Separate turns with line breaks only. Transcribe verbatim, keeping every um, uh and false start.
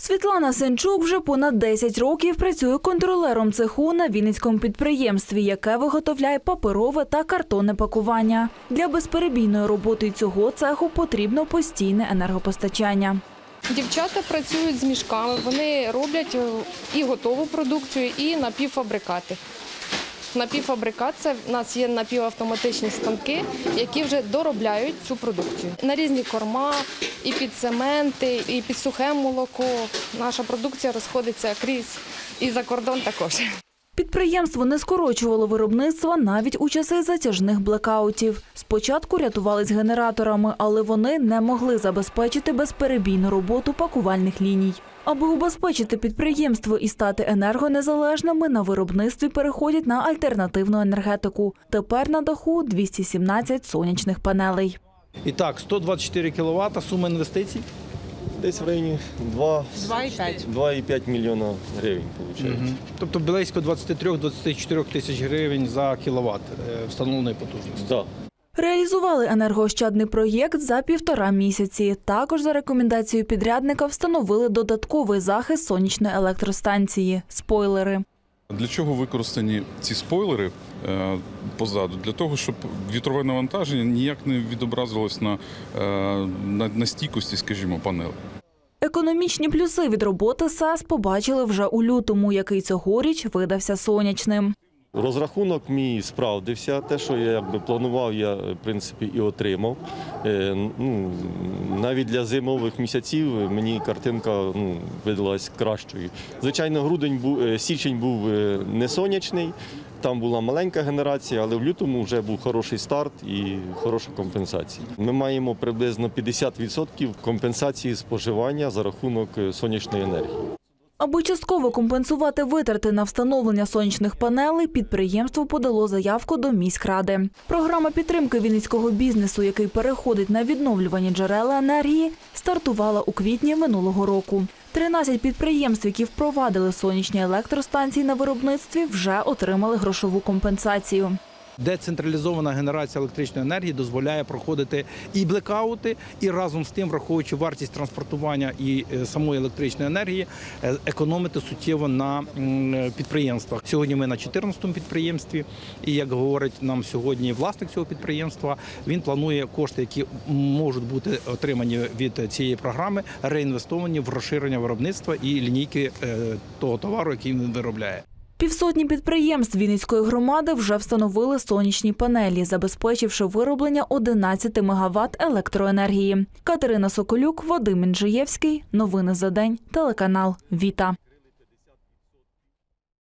Світлана Сенчук вже понад десять років працює контролером цеху на Вінницькому підприємстві, яке виготовляє паперове та картонне пакування. Для безперебійної роботи цього цеху потрібно постійне енергопостачання.
Дівчата працюють з мішками, вони роблять і готову продукцію, і напівфабрикати. Напівфабрикат – це в нас є напівавтоматичні станки, які вже доробляють цю продукцію. На різні корма, і під цементи, і під сухе молоко. Наша продукція розходиться крізь і за кордон також.
Підприємство не скорочувало виробництва навіть у часи затяжних блекаутів. Спочатку рятувались генераторами, але вони не могли забезпечити безперебійну роботу пакувальних ліній. Аби убезпечити підприємство і стати енергонезалежними, на виробництві переходять на альтернативну енергетику. Тепер на даху двісті сімнадцять сонячних панелей.
І так, сто двадцять чотири кіловата, сума інвестицій?
Десь в районі два і п'ять мільйона гривень, виходить.
Угу. Тобто близько двадцять три - двадцять чотири тисяч гривень за кіловат встановленої потужності?
Так.
Реалізували енергоощадний проєкт за півтора місяці. Також за рекомендацією підрядника встановили додатковий захист сонячної електростанції – спойлери.
Для чого використані ці спойлери е, позаду? Для того, щоб вітрове навантаження ніяк не відобразилось на, е, на, на стійкості, скажімо, панелей.
Економічні плюси від роботи САС побачили вже у лютому, який цьогоріч видався сонячним.
Розрахунок мій справдився. Те, що я якби планував, я в принципі і отримав. Е, ну, навіть для зимових місяців мені картинка ну, видалась кращою. Звичайно, грудень був, січень був не сонячний, там була маленька генерація, але в лютому вже був хороший старт і хороша компенсація. Ми маємо приблизно п'ятдесят відсотків компенсації споживання за рахунок сонячної енергії.
Аби частково компенсувати витрати на встановлення сонячних панелей, підприємство подало заявку до міськради. Програма підтримки вінницького бізнесу, який переходить на відновлювані джерела енергії, стартувала у квітні минулого року. тринадцять підприємств, які впровадили сонячні електростанції на виробництві, вже отримали грошову компенсацію.
Децентралізована генерація електричної енергії дозволяє проходити і блекаути, і разом з тим, враховуючи вартість транспортування і самої електричної енергії, економити суттєво на підприємствах. Сьогодні ми на чотирнадцятому підприємстві, і, як говорить нам сьогодні власник цього підприємства, він планує кошти, які можуть бути отримані від цієї програми, реінвестовані в розширення виробництва і лінійки того товару, який він виробляє.
Півсотні підприємств Вінницької громади вже встановили сонячні панелі, забезпечивши вироблення одинадцяти мегаватт електроенергії. Катерина Соколюк, Вадим Інжиєвський. Новини за день. Телеканал «Віта».